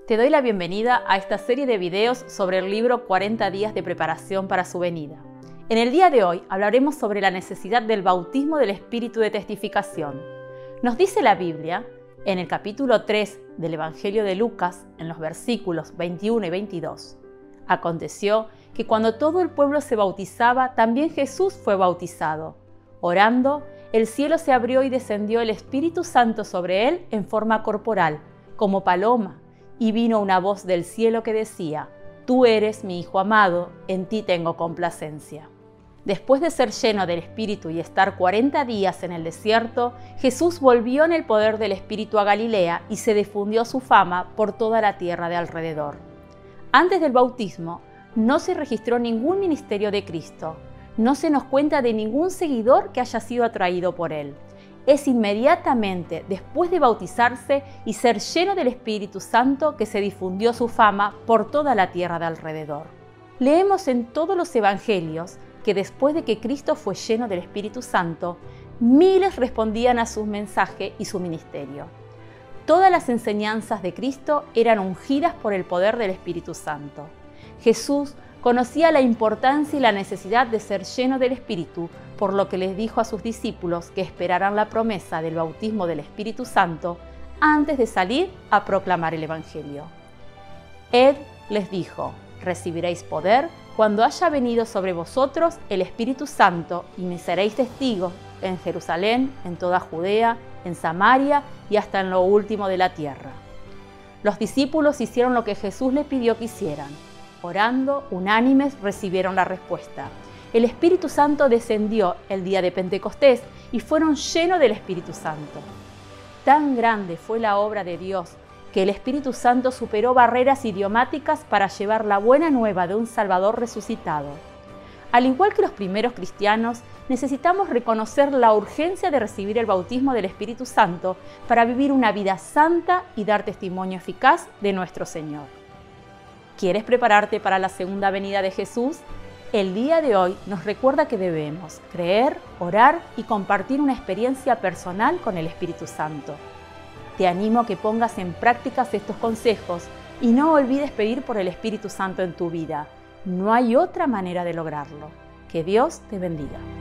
Te doy la bienvenida a esta serie de videos sobre el libro 40 días de preparación para su venida. En el día de hoy hablaremos sobre la necesidad del bautismo del Espíritu de testificación. Nos dice la Biblia, en el capítulo 3 del Evangelio de Lucas, en los versículos 21 y 22. Aconteció que cuando todo el pueblo se bautizaba, también Jesús fue bautizado. Orando, el cielo se abrió y descendió el Espíritu Santo sobre él en forma corporal, como paloma, y vino una voz del cielo que decía: Tú eres mi Hijo amado, en ti tengo complacencia. Después de ser lleno del Espíritu y estar 40 días en el desierto, Jesús volvió en el poder del Espíritu a Galilea y se difundió su fama por toda la tierra de alrededor. Antes del bautismo, no se registró ningún ministerio de Cristo. No se nos cuenta de ningún seguidor que haya sido atraído por él. Es inmediatamente después de bautizarse y ser lleno del Espíritu Santo que se difundió su fama por toda la tierra de alrededor. Leemos en todos los evangelios que después de que Cristo fue lleno del Espíritu Santo, miles respondían a su mensaje y su ministerio. Todas las enseñanzas de Cristo eran ungidas por el poder del Espíritu Santo. Jesús conocía la importancia y la necesidad de ser lleno del Espíritu, por lo que les dijo a sus discípulos que esperaran la promesa del bautismo del Espíritu Santo antes de salir a proclamar el Evangelio. Él les dijo: recibiréis poder cuando haya venido sobre vosotros el Espíritu Santo y me seréis testigos en Jerusalén, en toda Judea, en Samaria y hasta en lo último de la tierra. Los discípulos hicieron lo que Jesús les pidió que hicieran. Orando, unánimes, recibieron la respuesta. El Espíritu Santo descendió el día de Pentecostés y fueron llenos del Espíritu Santo. Tan grande fue la obra de Dios que el Espíritu Santo superó barreras idiomáticas para llevar la buena nueva de un Salvador resucitado. Al igual que los primeros cristianos, necesitamos reconocer la urgencia de recibir el bautismo del Espíritu Santo para vivir una vida santa y dar testimonio eficaz de nuestro Señor. ¿Quieres prepararte para la segunda venida de Jesús? El día de hoy nos recuerda que debemos creer, orar y compartir una experiencia personal con el Espíritu Santo. Te animo a que pongas en práctica estos consejos y no olvides pedir por el Espíritu Santo en tu vida. No hay otra manera de lograrlo. Que Dios te bendiga.